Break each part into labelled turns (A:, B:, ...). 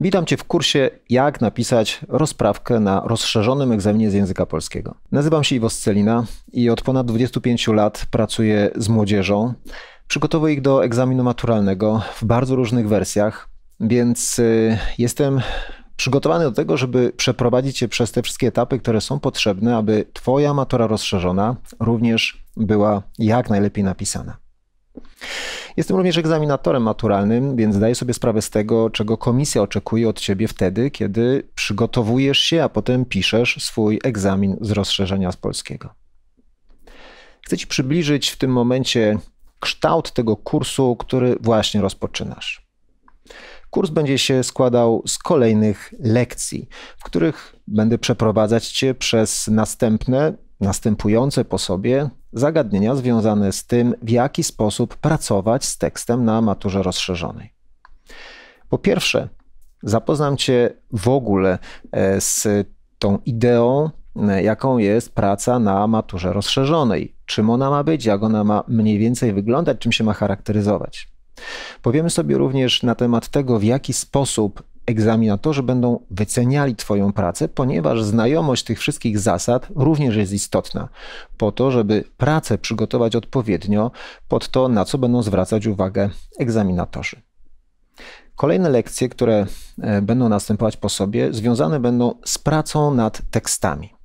A: Witam Cię w kursie Jak napisać rozprawkę na rozszerzonym egzaminie z języka polskiego. Nazywam się Iwo Scelina i od ponad 25 lat pracuję z młodzieżą. Przygotowuję ich do egzaminu maturalnego w bardzo różnych wersjach, więc jestem przygotowany do tego, żeby przeprowadzić Cię przez te wszystkie etapy, które są potrzebne, aby Twoja matura rozszerzona również była jak najlepiej napisana. Jestem również egzaminatorem maturalnym, więc zdaję sobie sprawę z tego, czego komisja oczekuje od Ciebie wtedy, kiedy przygotowujesz się, a potem piszesz swój egzamin z rozszerzenia z polskiego. Chcę Ci przybliżyć w tym momencie kształt tego kursu, który właśnie rozpoczynasz. Kurs będzie się składał z kolejnych lekcji, w których będę przeprowadzać Cię przez następujące po sobie zagadnienia związane z tym, w jaki sposób pracować z tekstem na maturze rozszerzonej. Po pierwsze, zapoznam Cię w ogóle z tą ideą, jaką jest praca na maturze rozszerzonej. Czym ona ma być, jak ona ma mniej więcej wyglądać, czym się ma charakteryzować. Powiemy sobie również na temat tego, w jaki sposób egzaminatorzy będą wyceniali Twoją pracę, ponieważ znajomość tych wszystkich zasad również jest istotna po to, żeby pracę przygotować odpowiednio pod to, na co będą zwracać uwagę egzaminatorzy. Kolejne lekcje, które będą następować po sobie, związane będą z pracą nad tekstami.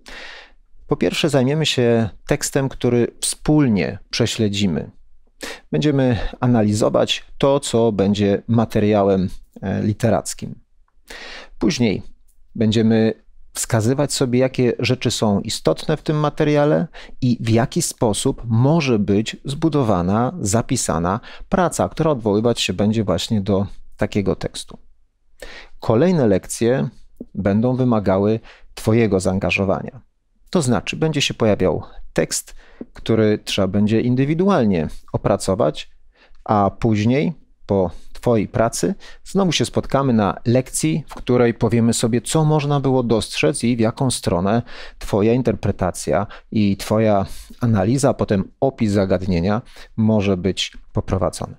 A: Po pierwsze, zajmiemy się tekstem, który wspólnie prześledzimy. Będziemy analizować to, co będzie materiałem literackim. Później będziemy wskazywać sobie, jakie rzeczy są istotne w tym materiale i w jaki sposób może być zbudowana, zapisana praca, która odwoływać się będzie właśnie do takiego tekstu. Kolejne lekcje będą wymagały Twojego zaangażowania. To znaczy, będzie się pojawiał tekst, który trzeba będzie indywidualnie opracować, a później, po Twojej pracy, znowu się spotkamy na lekcji, w której powiemy sobie, co można było dostrzec i w jaką stronę Twoja interpretacja i Twoja analiza, a potem opis zagadnienia może być poprowadzony.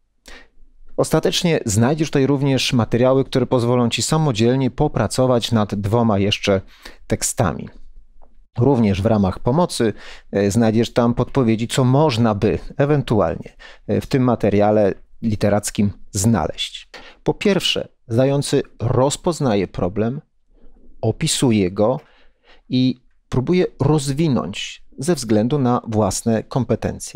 A: Ostatecznie znajdziesz tutaj również materiały, które pozwolą Ci samodzielnie popracować nad 2 jeszcze tekstami. Również w ramach pomocy znajdziesz tam podpowiedzi, co można by ewentualnie w tym materiale literackim znaleźć. Po pierwsze, zdający rozpoznaje problem, opisuje go i próbuje rozwinąć ze względu na własne kompetencje.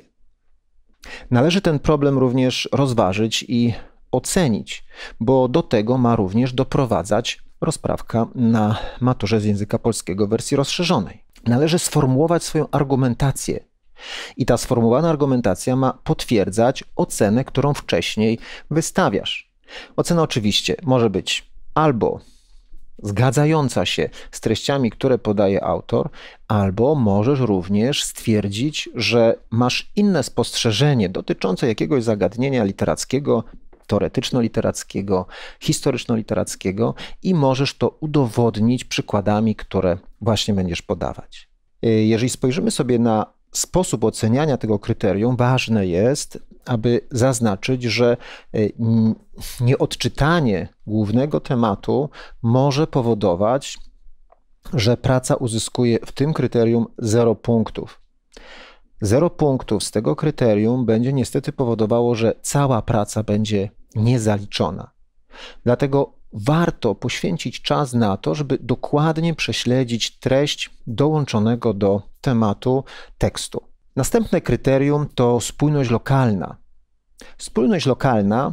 A: Należy ten problem również rozważyć i ocenić, bo do tego ma również doprowadzać rozprawka na maturze z języka polskiego w wersji rozszerzonej. Należy sformułować swoją argumentację i ta sformułowana argumentacja ma potwierdzać ocenę, którą wcześniej wystawiasz. Ocena oczywiście może być albo zgadzająca się z treściami, które podaje autor, albo możesz również stwierdzić, że masz inne spostrzeżenie dotyczące jakiegoś zagadnienia literackiego, teoretyczno-literackiego, historyczno-literackiego i możesz to udowodnić przykładami, które właśnie będziesz podawać. Jeżeli spojrzymy sobie na sposób oceniania tego kryterium, ważne jest, aby zaznaczyć, że nieodczytanie głównego tematu może powodować, że praca uzyskuje w tym kryterium 0 punktów. 0 punktów z tego kryterium będzie niestety powodowało, że cała praca będzie niezaliczona. Dlatego warto poświęcić czas na to, żeby dokładnie prześledzić treść dołączonego do tematu tekstu. Następne kryterium to spójność lokalna. Spójność lokalna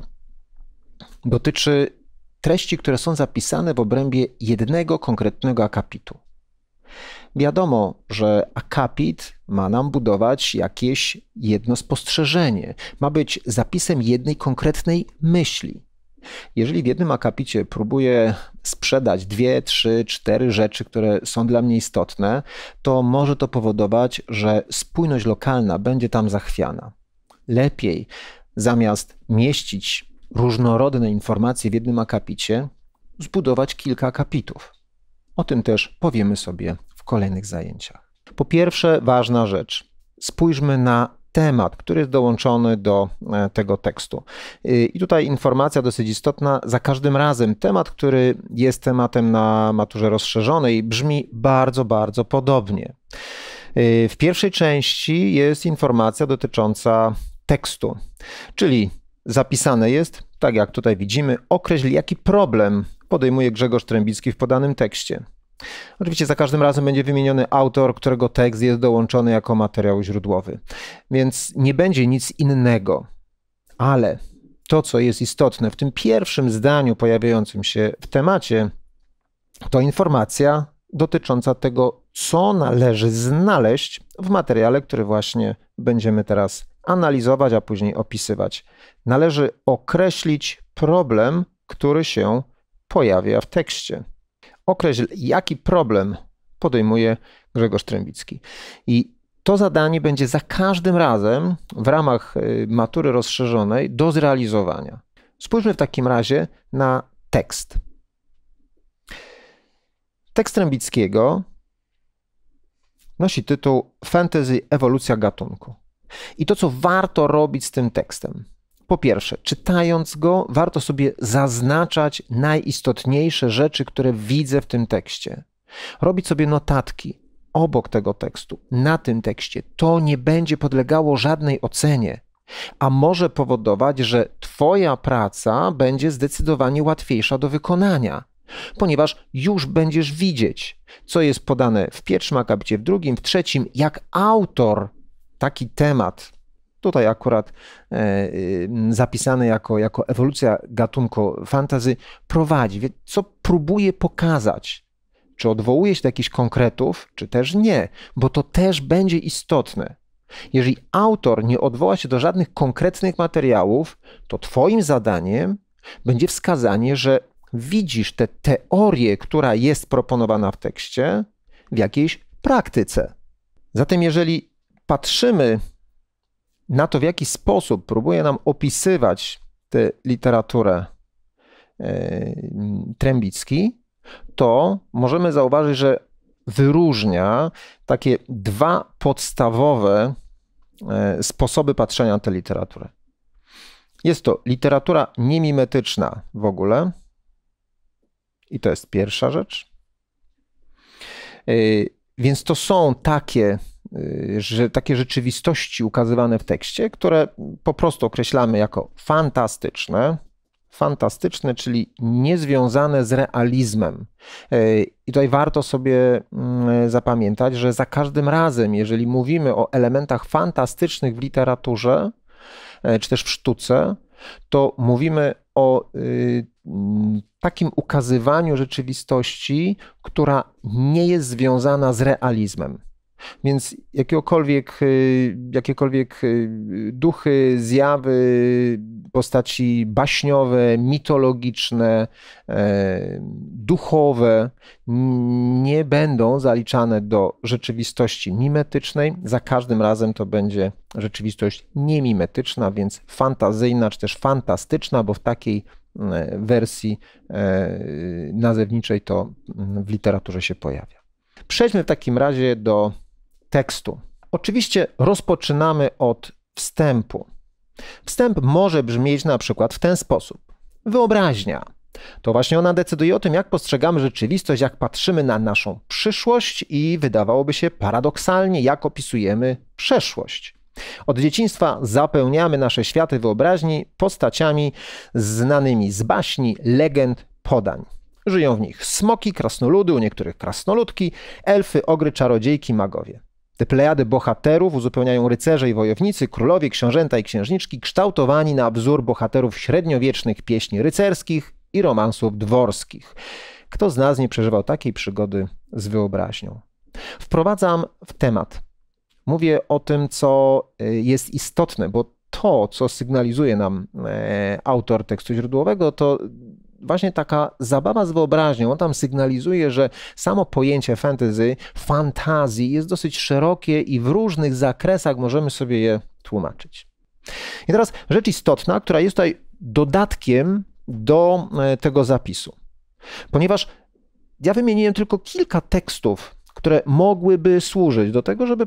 A: dotyczy treści, które są zapisane w obrębie jednego konkretnego akapitu. Wiadomo, że akapit ma nam budować jakieś jedno spostrzeżenie, ma być zapisem jednej konkretnej myśli. Jeżeli w jednym akapicie próbuję sprzedać 2, 3, 4 rzeczy, które są dla mnie istotne, to może to powodować, że spójność lokalna będzie tam zachwiana. Lepiej zamiast mieścić różnorodne informacje w jednym akapicie, zbudować kilka akapitów. O tym też powiemy sobie w kolejnych zajęciach. Po pierwsze, ważna rzecz. Spójrzmy na temat, który jest dołączony do tego tekstu. I tutaj informacja dosyć istotna. Za każdym razem temat, który jest tematem na maturze rozszerzonej, brzmi bardzo, bardzo podobnie. W pierwszej części jest informacja dotycząca tekstu, czyli zapisane jest, tak jak tutaj widzimy, określ, jaki problem podejmuje Grzegorz Trębicki w podanym tekście. Oczywiście za każdym razem będzie wymieniony autor, którego tekst jest dołączony jako materiał źródłowy, więc nie będzie nic innego, ale to, co jest istotne w tym pierwszym zdaniu pojawiającym się w temacie, to informacja dotycząca tego, co należy znaleźć w materiale, który właśnie będziemy teraz analizować, a później opisywać. Należy określić problem, który się pojawia w tekście. Określ, jaki problem podejmuje Grzegorz Trębicki. I to zadanie będzie za każdym razem w ramach matury rozszerzonej do zrealizowania. Spójrzmy w takim razie na tekst. Tekst Trębickiego nosi tytuł Fantasy – ewolucja gatunku. I to, co warto robić z tym tekstem. Po pierwsze, czytając go, warto sobie zaznaczać najistotniejsze rzeczy, które widzę w tym tekście. Robić sobie notatki obok tego tekstu, na tym tekście. To nie będzie podlegało żadnej ocenie, a może powodować, że Twoja praca będzie zdecydowanie łatwiejsza do wykonania, ponieważ już będziesz widzieć, co jest podane w pierwszym akapicie, w drugim, w trzecim, jak autor taki temat, tutaj akurat zapisany jako ewolucja gatunku fantasy, prowadzi, co próbuje pokazać. Czy odwołuje się do jakichś konkretów, czy też nie, bo to też będzie istotne. Jeżeli autor nie odwoła się do żadnych konkretnych materiałów, to Twoim zadaniem będzie wskazanie, że widzisz tę teorię, która jest proponowana w tekście, w jakiejś praktyce. Zatem jeżeli patrzymy na to, w jaki sposób próbuje nam opisywać tę literaturę Trębicki, to możemy zauważyć, że wyróżnia takie dwa podstawowe sposoby patrzenia na tę literaturę. Jest to literatura niemimetyczna w ogóle i to jest pierwsza rzecz. Więc to są takie rzeczywistości ukazywane w tekście, które po prostu określamy jako fantastyczne. Fantastyczne, czyli niezwiązane z realizmem. I tutaj warto sobie zapamiętać, że za każdym razem, jeżeli mówimy o elementach fantastycznych w literaturze, czy też w sztuce, to mówimy o takim ukazywaniu rzeczywistości, która nie jest związana z realizmem. Więc jakiekolwiek duchy, zjawy, postaci baśniowe, mitologiczne, duchowe nie będą zaliczane do rzeczywistości mimetycznej. Za każdym razem to będzie rzeczywistość niemimetyczna, więc fantazyjna czy też fantastyczna, bo w takiej wersji nazewniczej to w literaturze się pojawia. Przejdźmy w takim razie do tekstu. Oczywiście rozpoczynamy od wstępu. Wstęp może brzmieć na przykład w ten sposób. Wyobraźnia. To właśnie ona decyduje o tym, jak postrzegamy rzeczywistość, jak patrzymy na naszą przyszłość i wydawałoby się paradoksalnie, jak opisujemy przeszłość. Od dzieciństwa zapełniamy nasze światy wyobraźni postaciami znanymi z baśni, legend, podań. Żyją w nich smoki, krasnoludy, u niektórych krasnoludki, elfy, ogry, czarodziejki, magowie. Te plejady bohaterów uzupełniają rycerze i wojownicy, królowie, książęta i księżniczki, kształtowani na wzór bohaterów średniowiecznych pieśni rycerskich i romansów dworskich. Kto z nas nie przeżywał takiej przygody z wyobraźnią? Wprowadzam w temat. Mówię o tym, co jest istotne, bo to, co sygnalizuje nam autor tekstu źródłowego, to właśnie taka zabawa z wyobraźnią. On tam sygnalizuje, że samo pojęcie fantasy, fantazji jest dosyć szerokie i w różnych zakresach możemy sobie je tłumaczyć. I teraz rzecz istotna, która jest tutaj dodatkiem do tego zapisu. Ponieważ ja wymieniłem tylko kilka tekstów, które mogłyby służyć do tego, żeby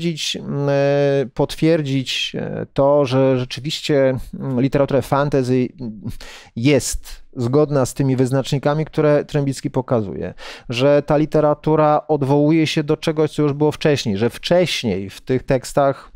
A: potwierdzić to, że rzeczywiście literatura fantasy jest zgodna z tymi wyznacznikami, które Trębicki pokazuje, że ta literatura odwołuje się do czegoś, co już było wcześniej, że wcześniej w tych tekstach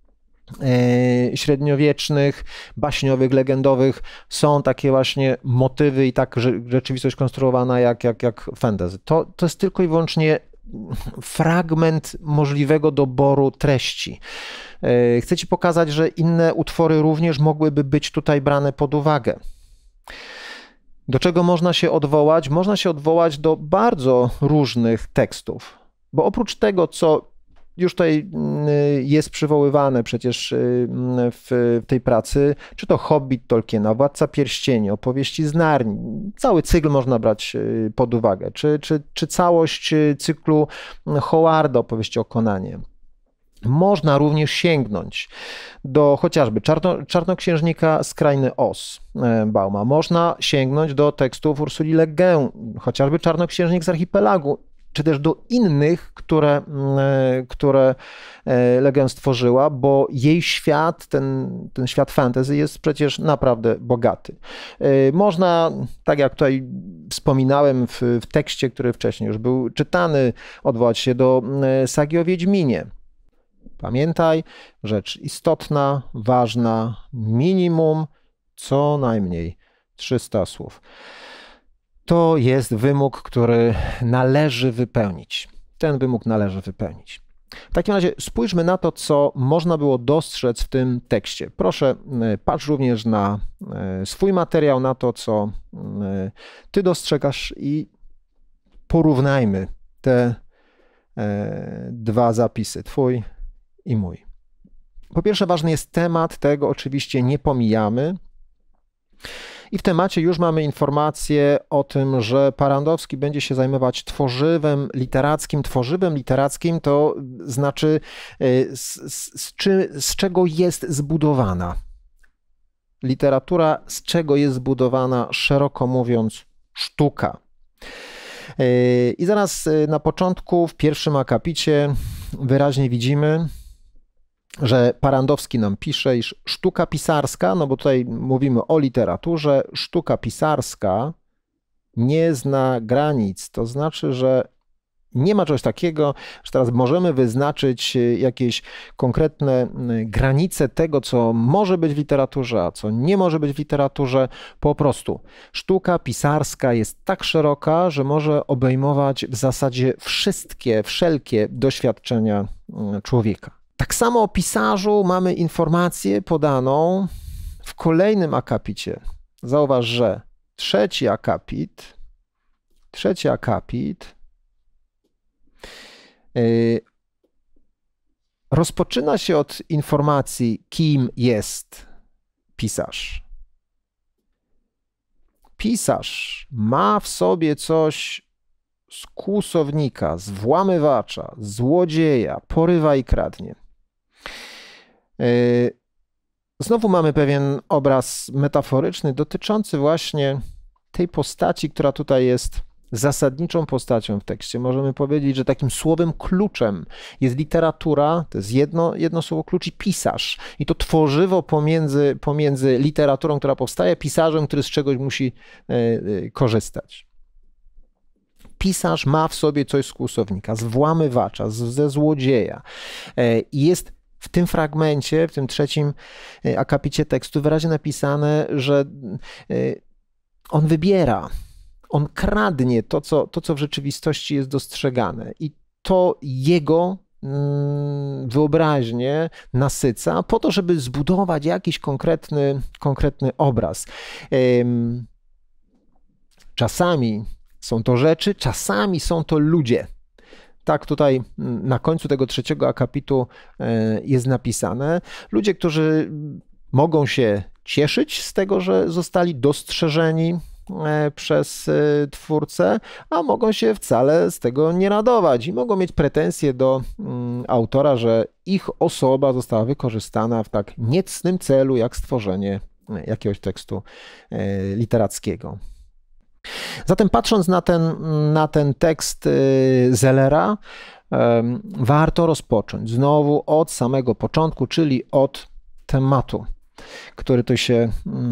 A: średniowiecznych, baśniowych, legendowych są takie właśnie motywy i tak rzeczywistość konstruowana jak fantasy. To jest tylko i wyłącznie fragment możliwego doboru treści. Chcę ci pokazać, że inne utwory również mogłyby być tutaj brane pod uwagę. Do czego można się odwołać? Można się odwołać do bardzo różnych tekstów, bo oprócz tego, co już tutaj jest przywoływane przecież w tej pracy, czy to Hobbit Tolkiena, Władca Pierścieni, Opowieści z Narni, cały cykl można brać pod uwagę, czy całość cyklu Howarda, Opowieści o Conanie. Można również sięgnąć do chociażby Czarnoksiężnika z Krainy Oz Bauma. Można sięgnąć do tekstów Ursuli Le Guin, chociażby Czarnoksiężnik z Archipelagu, czy też do innych, które Le Guin stworzyła, bo jej świat, ten świat fantasy jest przecież naprawdę bogaty. Można, tak jak tutaj wspominałem w tekście, który wcześniej już był czytany, odwołać się do sagi o Wiedźminie. Pamiętaj, rzecz istotna, ważna, minimum co najmniej 300 słów. To jest wymóg, który należy wypełnić. Ten wymóg należy wypełnić. W takim razie spójrzmy na to, co można było dostrzec w tym tekście. Proszę, patrz również na swój materiał, na to, co ty dostrzegasz i porównajmy te dwa zapisy, twój i mój. Po pierwsze, ważny jest temat, tego oczywiście nie pomijamy. I w temacie już mamy informację o tym, że Parandowski będzie się zajmować tworzywem literackim. Tworzywem literackim to znaczy z czego jest zbudowana literatura, z czego jest zbudowana, szeroko mówiąc, sztuka. I zaraz na początku, w pierwszym akapicie wyraźnie widzimy, że Parandowski nam pisze, iż sztuka pisarska, no bo tutaj mówimy o literaturze, sztuka pisarska nie zna granic. To znaczy, że nie ma czegoś takiego, że teraz możemy wyznaczyć jakieś konkretne granice tego, co może być w literaturze, a co nie może być w literaturze. Po prostu sztuka pisarska jest tak szeroka, że może obejmować w zasadzie wszelkie doświadczenia człowieka. Tak samo o pisarzu mamy informację podaną w kolejnym akapicie. Zauważ, że trzeci akapit rozpoczyna się od informacji, kim jest pisarz. Pisarz ma w sobie coś z kłusownika, z włamywacza, złodzieja, porywa i kradnie. Znowu mamy pewien obraz metaforyczny dotyczący właśnie tej postaci, która tutaj jest zasadniczą postacią w tekście. Możemy powiedzieć, że takim słowem kluczem jest literatura, to jest jedno słowo klucz i pisarz. I to tworzywo pomiędzy literaturą, która powstaje, pisarzem, który z czegoś musi korzystać. Pisarz ma w sobie coś z kłusownika, z włamywacza, ze złodzieja. I jest w tym fragmencie, w tym trzecim akapicie tekstu wyraźnie napisane, że on wybiera, on kradnie to, co w rzeczywistości jest dostrzegane i to jego wyobraźnię nasyca po to, żeby zbudować jakiś konkretny obraz. Czasami są to rzeczy, czasami są to ludzie. Tak tutaj na końcu tego trzeciego akapitu jest napisane. Ludzie, którzy mogą się cieszyć z tego, że zostali dostrzeżeni przez twórcę, a mogą się wcale z tego nie radować i mogą mieć pretensje do autora, że ich osoba została wykorzystana w tak niecnym celu, jak stworzenie jakiegoś tekstu literackiego. Zatem patrząc na ten tekst Zellera, warto rozpocząć znowu od samego początku, czyli od tematu, który tu się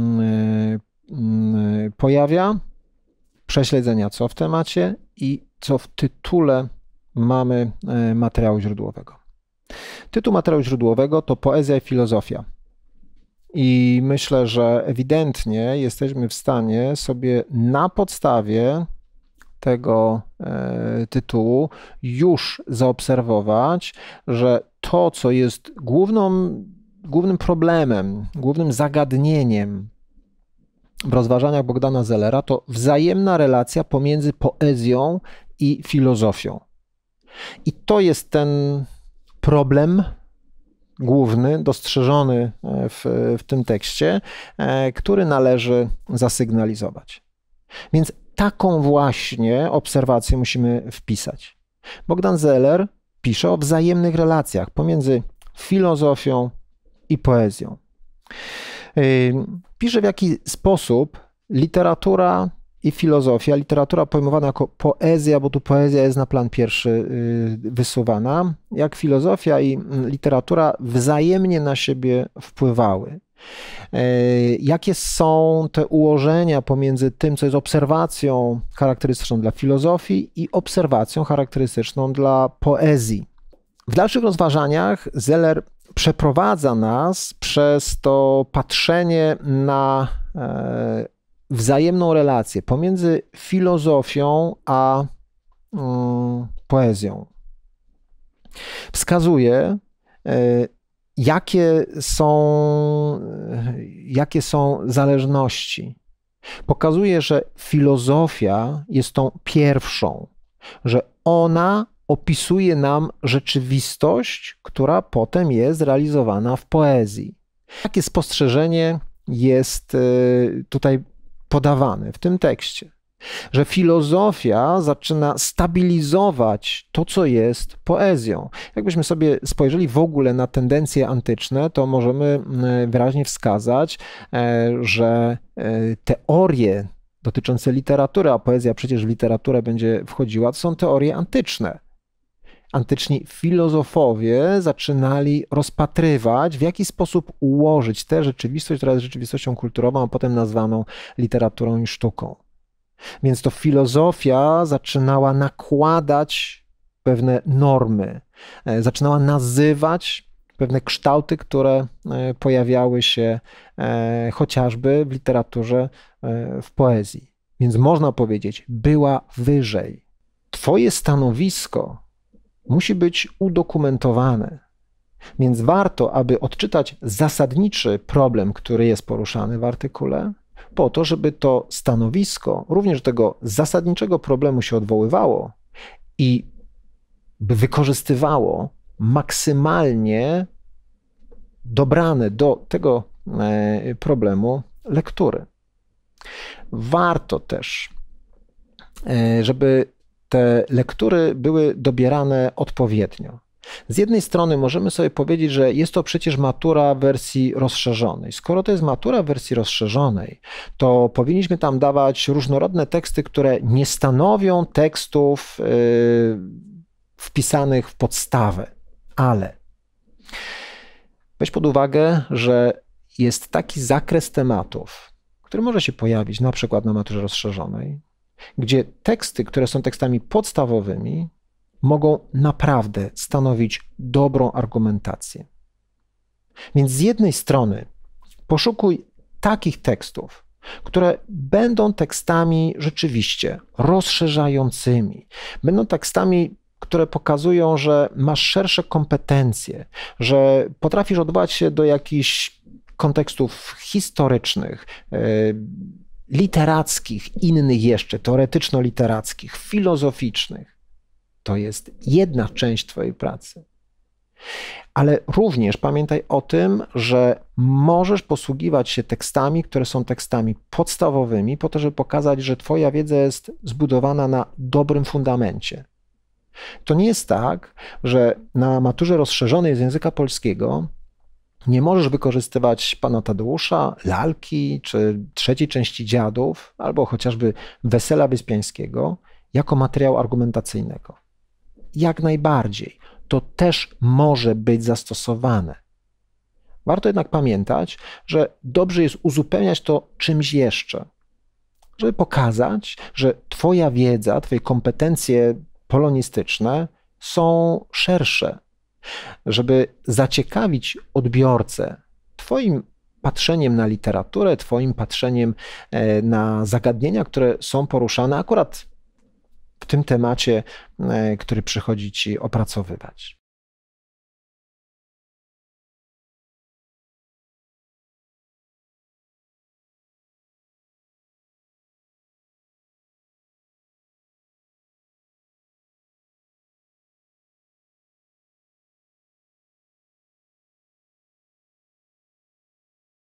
A: pojawia, prześledzenia, co w temacie i co w tytule mamy materiału źródłowego. Tytuł materiału źródłowego to Poezja i filozofia. I myślę, że ewidentnie jesteśmy w stanie sobie na podstawie tego tytułu już zaobserwować, że to, co jest głównym problemem, głównym zagadnieniem w rozważaniach Bogdana Zellera, to wzajemna relacja pomiędzy poezją i filozofią. I to jest ten problem główny, dostrzeżony w tym tekście, który należy zasygnalizować. Więc taką właśnie obserwację musimy wpisać. Bogdan Zeller pisze o wzajemnych relacjach pomiędzy filozofią i poezją. Pisze, w jaki sposób literatura i filozofia, literatura pojmowana jako poezja, bo tu poezja jest na plan pierwszy wysuwana, jak filozofia i literatura wzajemnie na siebie wpływały. Jakie są te ułożenia pomiędzy tym, co jest obserwacją charakterystyczną dla filozofii i obserwacją charakterystyczną dla poezji. W dalszych rozważaniach Zeller przeprowadza nas przez to patrzenie na wzajemną relację pomiędzy filozofią a wskazuje, jakie są zależności. Pokazuje, że filozofia jest tą pierwszą, że ona opisuje nam rzeczywistość, która potem jest realizowana w poezji. Takie spostrzeżenie jest tutaj podawane w tym tekście, że filozofia zaczyna stabilizować to, co jest poezją. Jakbyśmy sobie spojrzeli w ogóle na tendencje antyczne, to możemy wyraźnie wskazać, że teorie dotyczące literatury, a poezja przecież w literaturę będzie wchodziła, to są teorie antyczne. Antyczni filozofowie zaczynali rozpatrywać, w jaki sposób ułożyć tę rzeczywistość, która jest rzeczywistością kulturową, a potem nazwaną literaturą i sztuką. Więc to filozofia zaczynała nakładać pewne normy, zaczynała nazywać pewne kształty, które pojawiały się chociażby w literaturze, w poezji. Więc można powiedzieć, była wyżej. Twoje stanowisko musi być udokumentowane. Więc warto, aby odczytać zasadniczy problem, który jest poruszany w artykule, po to, żeby to stanowisko również do tego zasadniczego problemu się odwoływało i by wykorzystywało maksymalnie dobrane do tego problemu lektury. Warto też, żeby te lektury były dobierane odpowiednio. Z jednej strony możemy sobie powiedzieć, że jest to przecież matura w wersji rozszerzonej. Skoro to jest matura w wersji rozszerzonej, to powinniśmy tam dawać różnorodne teksty, które nie stanowią tekstów wpisanych w podstawę. Ale weź pod uwagę, że jest taki zakres tematów, który może się pojawić na przykład na maturze rozszerzonej, gdzie teksty, które są tekstami podstawowymi, mogą naprawdę stanowić dobrą argumentację. Więc z jednej strony poszukuj takich tekstów, które będą tekstami rzeczywiście rozszerzającymi, będą tekstami, które pokazują, że masz szersze kompetencje, że potrafisz odwołać się do jakichś kontekstów historycznych, literackich, innych jeszcze, teoretyczno-literackich, filozoficznych. To jest jedna część twojej pracy. Ale również pamiętaj o tym, że możesz posługiwać się tekstami, które są tekstami podstawowymi, po to, żeby pokazać, że twoja wiedza jest zbudowana na dobrym fundamencie. To nie jest tak, że na maturze rozszerzonej z języka polskiego Nie możesz wykorzystywać pana Tadeusza, lalki czy trzeciej części Dziadów, albo chociażby Wesela Wyspiańskiego jako materiału argumentacyjnego. Jak najbardziej, to też może być zastosowane. Warto jednak pamiętać, że dobrze jest uzupełniać to czymś jeszcze, żeby pokazać, że twoja wiedza, twoje kompetencje polonistyczne są szersze, żeby zaciekawić odbiorcę twoim patrzeniem na literaturę, twoim patrzeniem na zagadnienia, które są poruszane akurat w tym temacie, który przychodzi ci opracowywać.